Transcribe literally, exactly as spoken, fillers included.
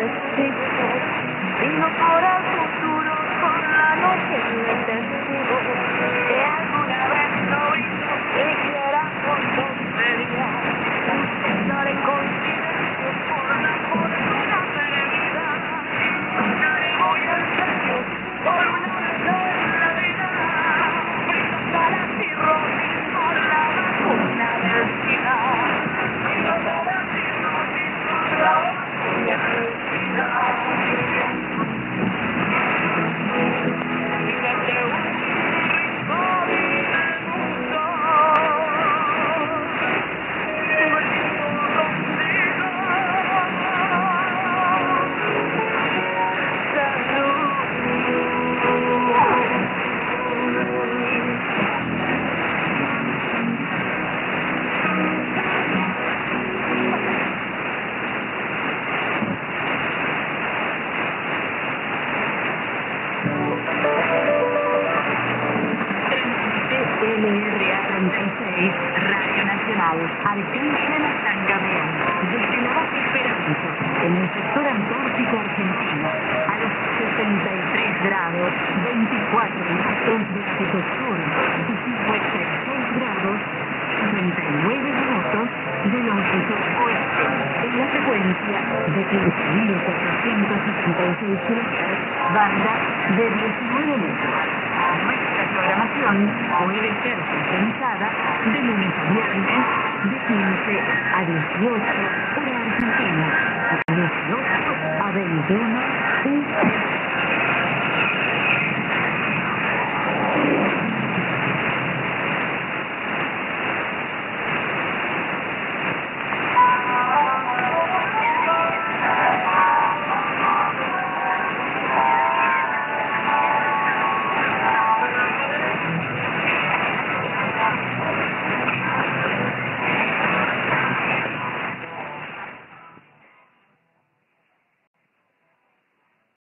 testigo, vino por el futuro con la noche de testigo, que alguna vez no hizo siquiera con tontería, estar en coincidencia por la fortuna perdida, y muy en serio, por una vez en la vida, brindó para cirrosis por la vacuna del SIDA, brindó para cirrosis por la vacuna del SIDA. Desde un rincón del mundo, brindo contigo, L R A treinta y seis, Radio Nacional, Arcángel San Gabriel, desde la base Esperanza, en el sector antártico argentino, a los sesenta y tres grados, veinticuatro minutos de latitud sur y cincuenta y seis grados, treinta y nueve minutos de longitud oeste, en la frecuencia de quince mil cuatrocientos sesenta y seis kilohertz, banda de diecinueve metros. Nuestra programación puede ser sintonizada de lunes a viernes de quince a dieciocho hora argentina, de dieciocho a veintiuno U S.